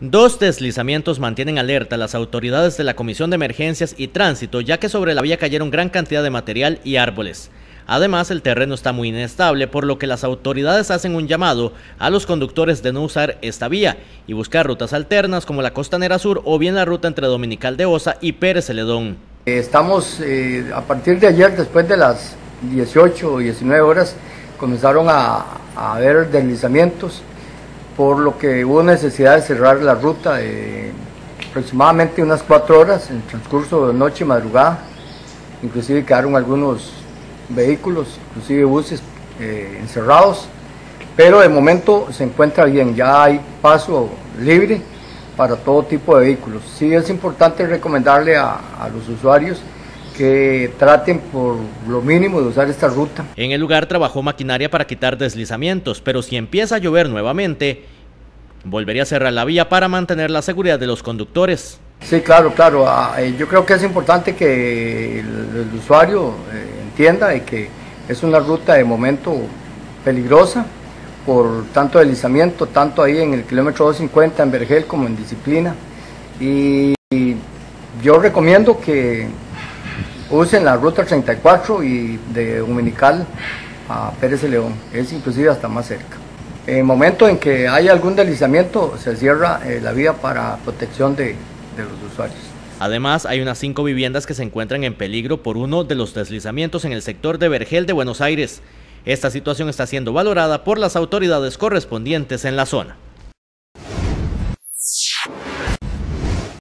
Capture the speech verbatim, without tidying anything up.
Dos deslizamientos mantienen alerta a las autoridades de la Comisión de Emergencias y Tránsito, ya que sobre la vía cayeron gran cantidad de material y árboles. Además, el terreno está muy inestable, por lo que las autoridades hacen un llamado a los conductores de no usar esta vía y buscar rutas alternas como la Costanera Sur o bien la ruta entre Dominical de Osa y Pérez Celedón. Estamos, eh, a partir de ayer, después de las dieciocho o diecinueve horas, comenzaron a, a haber deslizamientos, por lo que hubo necesidad de cerrar la ruta de aproximadamente unas cuatro horas en el transcurso de noche y madrugada. Inclusive quedaron algunos vehículos, inclusive buses eh, encerrados, pero de momento se encuentra bien, ya hay paso libre para todo tipo de vehículos. Sí es importante recomendarle a, a los usuarios que traten por lo mínimo de usar esta ruta. En el lugar trabajó maquinaria para quitar deslizamientos, pero si empieza a llover nuevamente, volvería a cerrar la vía para mantener la seguridad de los conductores. Sí, claro, claro. Yo creo que es importante que el, el usuario eh, entienda de que es una ruta de momento peligrosa por tanto deslizamiento, tanto ahí en el kilómetro doscientos cincuenta en Vergel como en Disciplina. Y, y yo recomiendo que usen la ruta treinta y cuatro y de Dominical a Pérez Celedón, es inclusive hasta más cerca. En el momento en que haya algún deslizamiento se cierra eh, la vía para protección de, de los usuarios. Además, hay unas cinco viviendas que se encuentran en peligro por uno de los deslizamientos en el sector de Vergel de Buenos Aires. Esta situación está siendo valorada por las autoridades correspondientes en la zona.